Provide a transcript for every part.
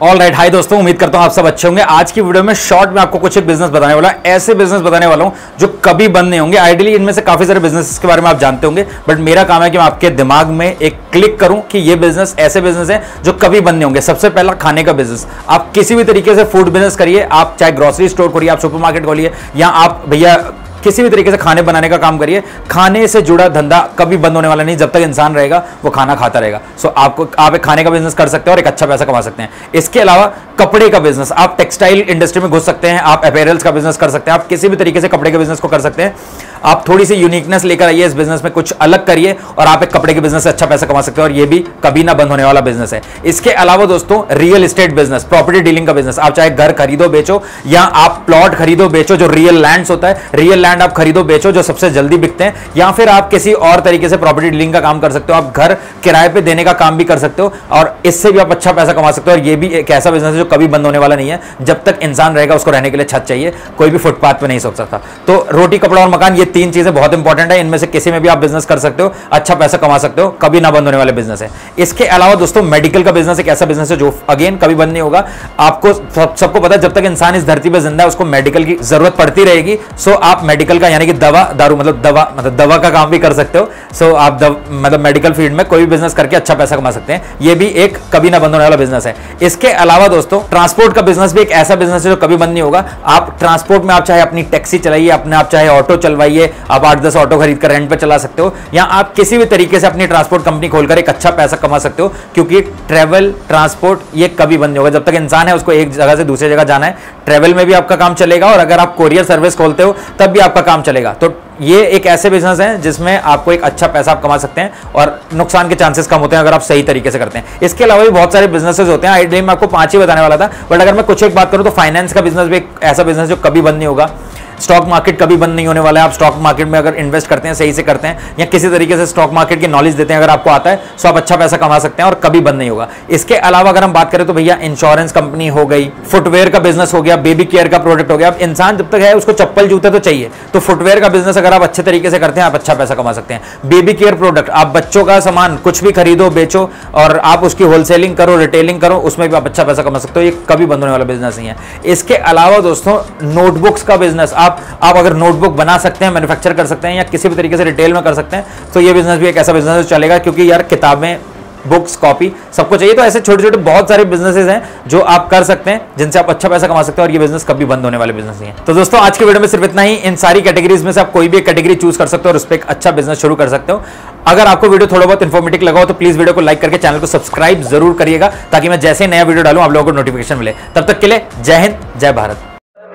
All right, हाय दोस्तों, उम्मीद करता हूं आप सब अच्छे होंगे। आज की वीडियो में शॉर्ट में आपको कुछ एक बिजनेस बताने वाला, ऐसे बिजनेस बताने वाला हूं जो कभी बंद नहीं होंगे। आइडियली इनमें से काफी सारे बिजनेस के बारे में आप जानते होंगे, बट मेरा काम है कि मैं आपके दिमाग में एक क्लिक करूं कि ये बिजनेस ऐसे बिजनेस है जो कभी बंद नहीं होंगे। सबसे पहला, खाने का बिजनेस। आप किसी भी तरीके से फूड बिजनेस करिए, आप चाहे ग्रोसरी स्टोर खोलिए, आप सुपरमार्केट खोलिए, या आप भैया किसी भी तरीके से खाने बनाने का काम करिए, खाने से जुड़ा धंधा कभी बंद होने वाला नहीं। जब तक इंसान रहेगा वो खाना खाता रहेगा। सो आप एक खाने का बिजनेस कर सकते हो और एक अच्छा पैसा कमा सकते हैं। इसके अलावा कपड़े का बिजनेस, आप टेक्सटाइल इंडस्ट्री में घुस सकते हैं, आप अपैरल्स का बिजनेस कर सकते हैं, आप किसी भी तरीके से कपड़े के बिजनेस को कर सकते हैं। आप थोड़ी सी यूनिकनेस लेकर आइए इस बिजनेस में, कुछ अलग करिए और आप एक कपड़े के बिजनेस से अच्छा पैसा कमा सकते हो, और ये भी कभी ना बंद होने वाला बिजनेस है। इसके अलावा दोस्तों, real estate business, property dealing का बिजनेस। आप चाहे घर खरीदो बेचो, या आप प्लॉट खरीदो बेचो, जो रियल लैंड्स होता है, रियल लैंड आप खरीदो बेचो जो सबसे जल्दी बिकते हैं, या फिर आप किसी और तरीके से प्रॉपर्टी डीलिंग का काम कर सकते हो। आप घर किराए पे देने का काम भी कर सकते हो, और इससे भी आप अच्छा पैसा कमा सकते हो। और ये भी एक ऐसा बिजनेस है जो कभी बंद होने वाला नहीं है। जब तक इंसान रहेगा उसको रहने के लिए छत चाहिए, कोई भी फुटपाथ पे नहीं सो सकता। तो रोटी, कपड़ा और मकान, ये तीन चीजें बहुत इंपॉर्टेंट है। इनमें से किसी में भी आप बिजनेस कर सकते हो, अच्छा पैसा कमा सकते हो, कभी ना बंद होने वाले बिजनेस है। इसके अलावा दोस्तों, मेडिकल का बिजनेस एक ऐसा बिजनेस है जो अगेन कभी बंद नहीं होगा। आपको सबको पता है, जब तक इंसान इस धरती पर जिंदा है उसको मेडिकल की जरूरत पड़ती रहेगी। सो आप मेडिकल का, यानी कि दवा, दारू मतलब दवा का काम भी कर सकते हो। सो आप मतलब मेडिकल फील्ड में कोई भी बिजनेस करके अच्छा पैसा कमा सकते हैं। ये भी एक कभी ना बंद होने वाला बिजनेस है। इसके अलावा दोस्तों, ट्रांसपोर्ट का बिजनेस भी एक ऐसा बिजनेस है जो कभी बंद नहीं होगा। आप ट्रांसपोर्ट में आप चाहे अपनी टैक्सी चलाइए, अपने आप चाहे ऑटो चलवाइए, आप 8-10 ऑटो खरीद कर रेंट पे चला सकते हो, या आप किसी भी तरीके से अपनी ट्रांसपोर्ट कंपनी खोलकर एक अच्छा पैसा कमा सकते हो। क्योंकि ट्रैवल, ट्रांसपोर्ट ये कभी बंद नहीं होगा। जब तक इंसान है उसको एक जगह से दूसरी जगह जाना है, ट्रैवल में भी आपका काम चलेगा, और अगर आप कोरियर सर्विस खोलते हो तब भी आपका काम चलेगा। तो ये एक ऐसे बिजनेस है जिसमें आपको एक अच्छा पैसा आप कमा सकते हैं, और नुकसान के चांसेस कम होते हैं अगर आप सही तरीके से करते हैं। इसके अलावा भी बहुत सारे बिजनेसेस होते हैं। आइडिया में आपको 5 ही बताने वाला था, बट अगर मैं कुछ एक बात करूं तो फाइनेंस का बिजनेस भी एक ऐसा बिजनेस जो कभी बंद नहीं होगा। स्टॉक मार्केट कभी बंद नहीं होने वाला है। आप स्टॉक मार्केट में अगर इन्वेस्ट करते हैं, सही से करते हैं, या किसी तरीके से स्टॉक मार्केट की नॉलेज देते हैं, अगर आपको आता है, तो आप अच्छा पैसा कमा सकते हैं और कभी बंद नहीं होगा। इसके अलावा अगर हम बात करें तो भैया, इंश्योरेंस कंपनी हो गई, फुटवेयर का बिजनेस हो गया, बेबी केयर का प्रोडक्ट हो गया। अब इंसान जब तक है उसको चप्पल जूते तो चाहिए, तो फुटवेयर का बिजनेस अगर आप अच्छे तरीके से करते हैं, आप अच्छा पैसा कमा सकते हैं। बेबी केयर प्रोडक्ट, आप बच्चों का सामान कुछ भी खरीदो बेचो, और आप उसकी होलसेलिंग करो, रिटेलिंग करो, उसमें भी आप अच्छा पैसा कमा सकते हो। ये कभी बंद होने वाला बिजनेस नहीं है। इसके अलावा दोस्तों, नोटबुक्स का बिजनेस, आप अगर नोटबुक बना सकते हैं, मैन्युफैक्चर कर सकते हैं, या किसी भी तरीके से रिटेल में कर सकते हैं, तो ये बिजनेस भी एक ऐसा बिजनेस चलेगा। क्योंकि यार किताबें, बुक्स, कॉपी सबको चाहिए। तो ऐसे छोटे छोटे बहुत सारे बिजनेसेस हैं जो आप कर सकते हैं, जिनसे आप अच्छा पैसा कमा सकते हैं, और ये बिजनेस कभी बंद होने वाले बिजनेस नहीं है। तो दोस्तों, आज की वीडियो में सिर्फ इतना ही। इन सारी कैटेगरीज में से आप कोई भी एक कैटेगरी चूज कर सकते हो और उस पर एक अच्छा बिजनेस शुरू कर सकते हो। अगर आपको वीडियो थोड़ा बहुत इन्फॉर्मेटिव लगा हो तो प्लीज वीडियो को लाइक करके चैनल को सब्सक्राइब जरूर करिएगा, ताकि मैं जैसे नया वीडियो डालूं आप लोगों को नोटिफिकेशन मिले। तब तक के लिए जय हिंद, जय Bharat.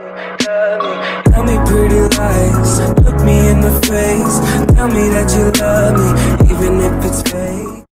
Tell me pretty lies, look me in the face, tell me that you love me, even if it's